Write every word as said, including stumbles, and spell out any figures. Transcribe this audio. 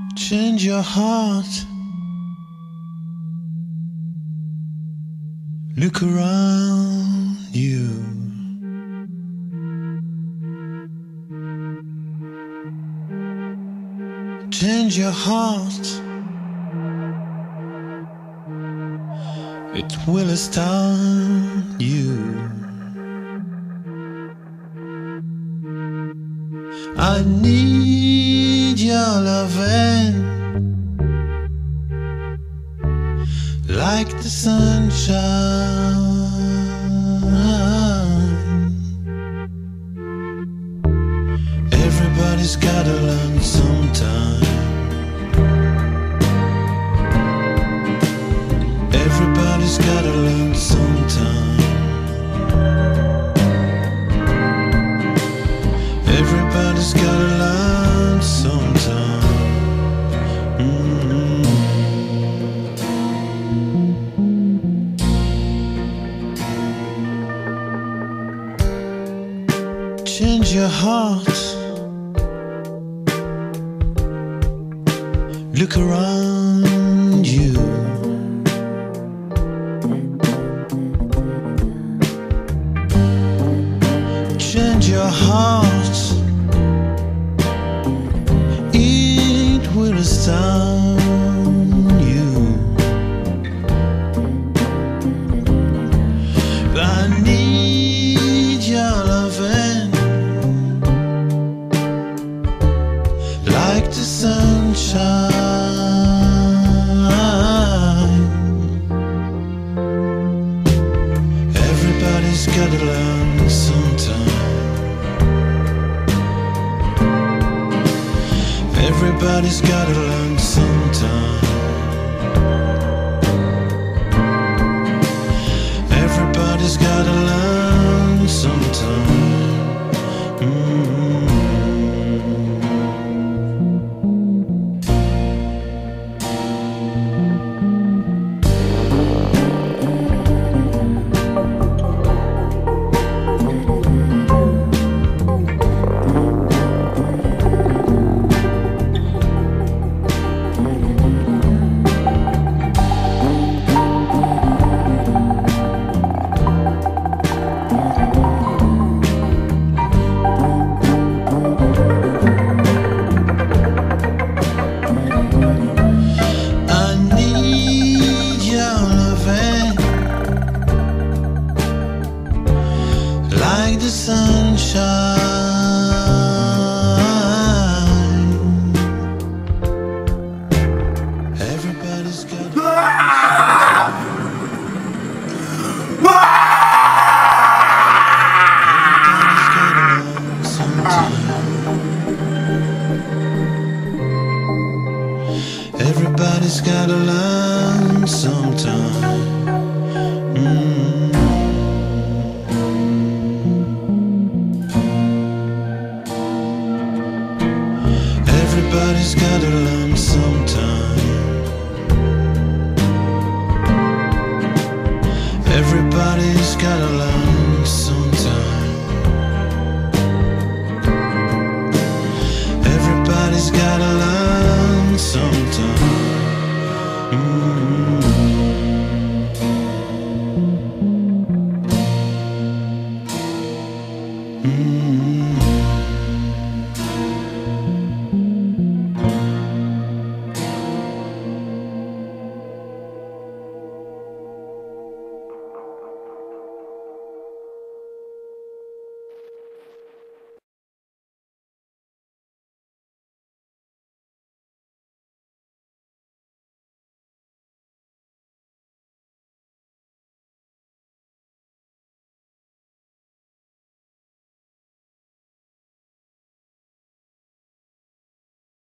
Change your heart. Look around you. Change your heart. It will astound you. I need your loving like the sunshine. Everybody's gotta learn sometime. Everybody's gotta learn sometime. Everybody's gotta learn sometime. Mm-hmm. Change your heart. Look around you. Change your heart. It will astound you. I need your loving like the sunshine. Everybody's gotta learn sometime. Everybody's gotta learn sometime. Everybody's gotta learn sometime. Mm-hmm. Like the sunshine. Everybody's got Everybody's gotta learn sometime. Mm. Everybody's gotta learn sometime. Everybody's gotta learn sometime. Everybody's gotta learn sometime. Mm-hmm. Mm-hmm.